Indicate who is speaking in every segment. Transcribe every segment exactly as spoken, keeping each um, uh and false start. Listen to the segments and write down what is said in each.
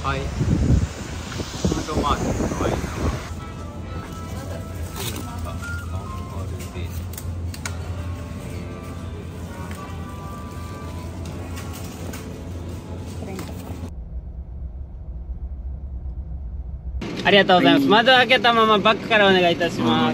Speaker 1: はい。フードマーケットの間はスーパー、頑張るで。
Speaker 2: ありがとうございます。窓開けたままバックからお願いいたします。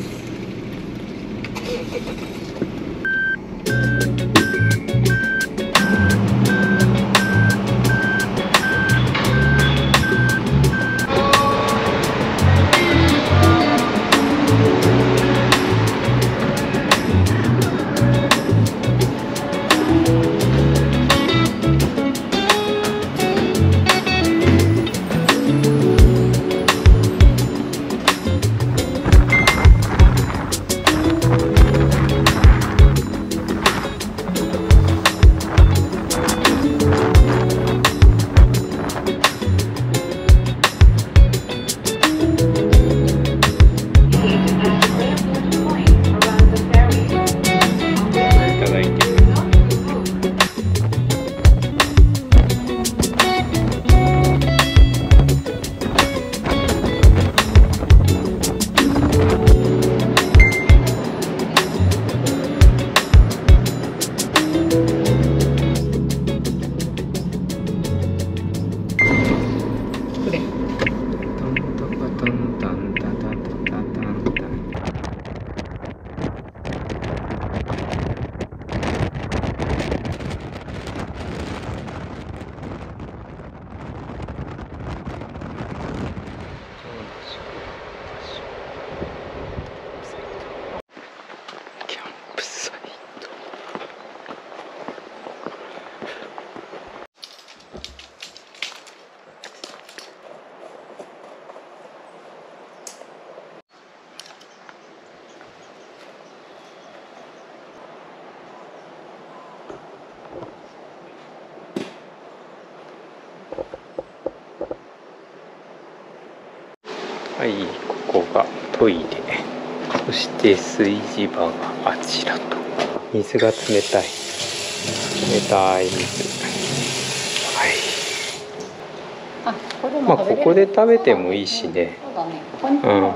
Speaker 1: はい、ここがトイレ。そして炊事場があちらと。水が冷たい。冷たい水。はい。
Speaker 3: あ、これも
Speaker 1: まあここで食べてもいいしね。
Speaker 3: そうだね。ここに
Speaker 1: うん。うん。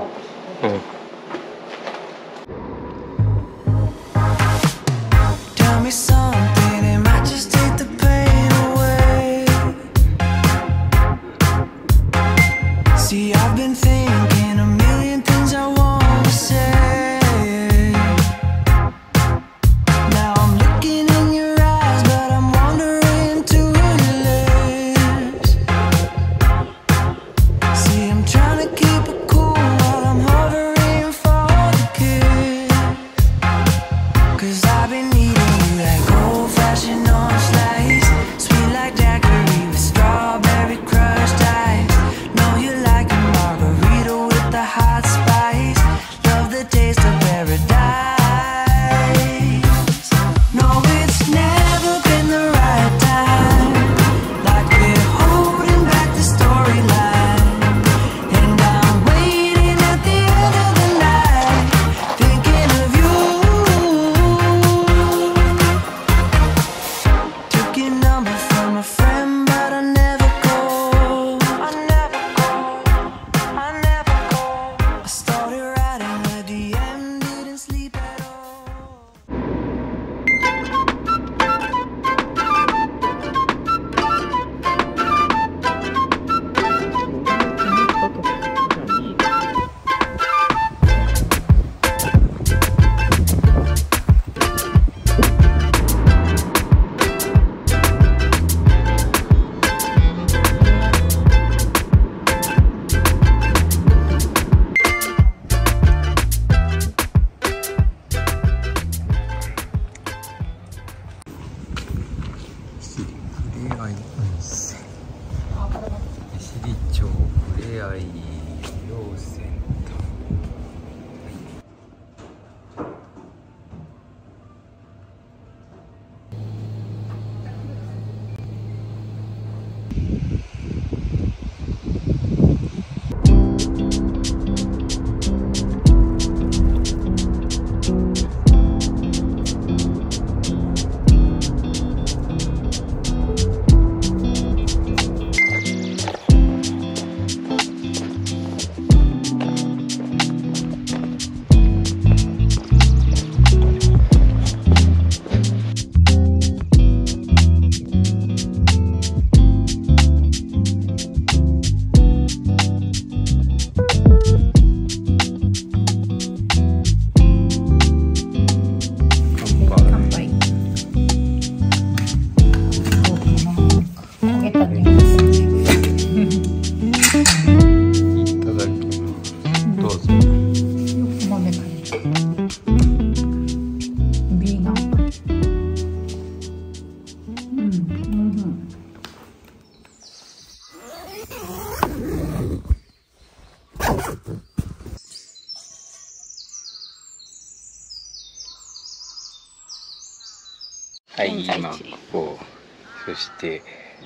Speaker 1: はい、
Speaker 3: 現在地
Speaker 1: 今ここ、そして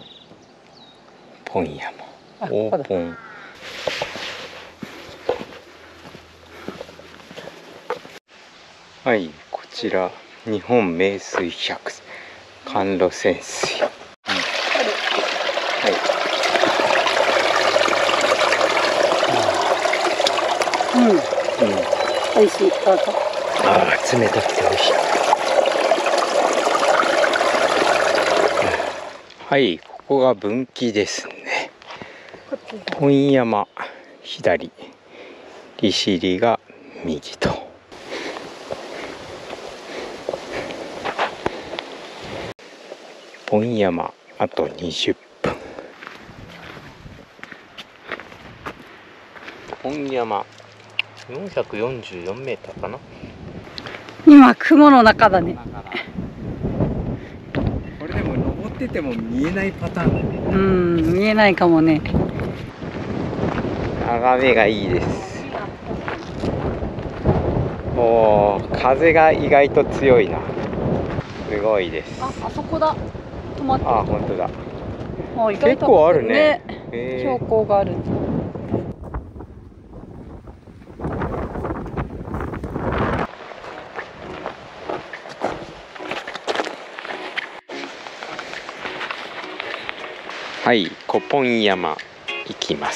Speaker 1: ポン山、
Speaker 3: あ
Speaker 1: オーポン。はい、こちら日本名水百甘露泉水。うん、はい。うん。うん。
Speaker 3: 美味しい。どうぞ。
Speaker 1: ああ、冷たくて美味しい。はい、ここが分岐ですね。本山左、利尻が右と。本山あとにじゅっぷん。本山よんひゃくよんじゅうよんメーターかな。
Speaker 3: 今雲の中だね。
Speaker 1: これでも登ってても見えないパターンだね。
Speaker 3: うん、見えないかもね。
Speaker 1: 眺めがいいです。おお、風が意外と強いな。すごいです。
Speaker 3: あ、あそこだ。止まってる。
Speaker 1: あ、本当だ。
Speaker 3: あ、意外と
Speaker 1: 結構あるね。
Speaker 3: ね、
Speaker 1: えー、
Speaker 3: 標高がある。
Speaker 1: はい、小本山行きます。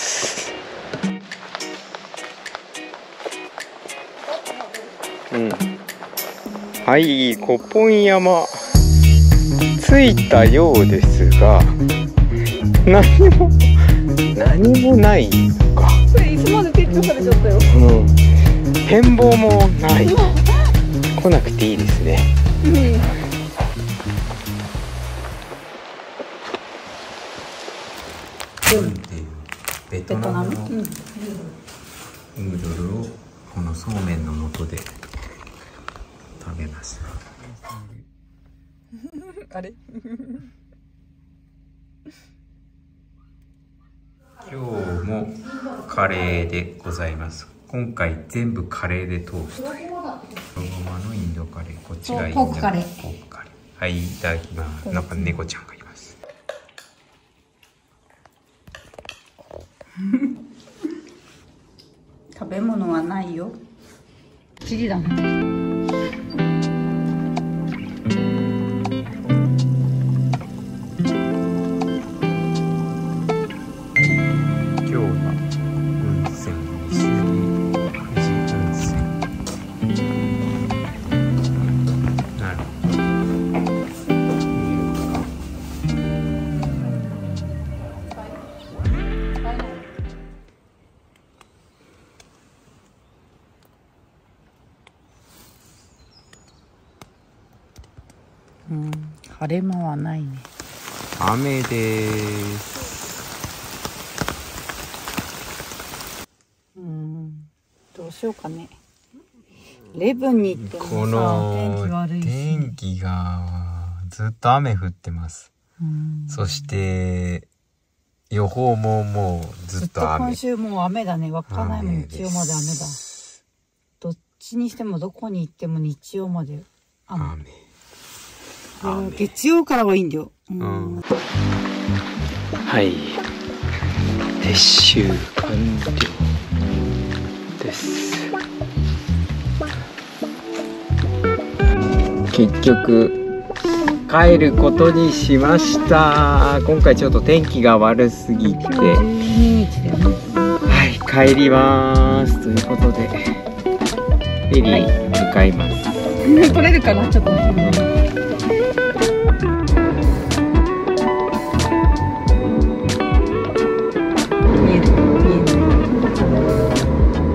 Speaker 1: うん。はい、小本山着いたようですが、何も何もないのか。
Speaker 3: これいつまで撤去されちゃったよ。
Speaker 1: うん。展望もない。来なくていいですね。
Speaker 3: うん。
Speaker 1: っていうベトナムのヌードルをこのそうめんの素で食べます。
Speaker 3: あれ
Speaker 1: 今日もカレーでございます。今回全部カレーで通すという。ロゴマのインドカレー、こっちがインド
Speaker 3: ポークカレー。
Speaker 1: ポークカレー。はい、いただきます。なんか猫ちゃんがいます。
Speaker 3: 食べ物はないよ。チリだね。うん、晴れ間はないね。
Speaker 1: 雨です。
Speaker 3: うん、どうしようかね。レブンに行ってもさ、
Speaker 1: この
Speaker 3: 天気悪いし。
Speaker 1: 天気がずっと雨降ってます。
Speaker 3: うん、
Speaker 1: そして予報ももうずっと雨。
Speaker 3: 今週もう雨だね。稚内も日曜まで雨だ。どっちにしてもどこに行っても日曜まで雨。雨月曜からはいいんだよ。うん、
Speaker 1: はい。撤収完了です。結局帰ることにしました。今回ちょっと天気が悪すぎて、はい、帰りますということでフェリー向かいます。
Speaker 3: はい、取れるかなちょっと。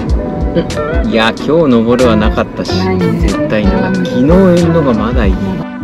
Speaker 1: いや、今日登るはなかったし、絶対なかった。昨日のがまだいい。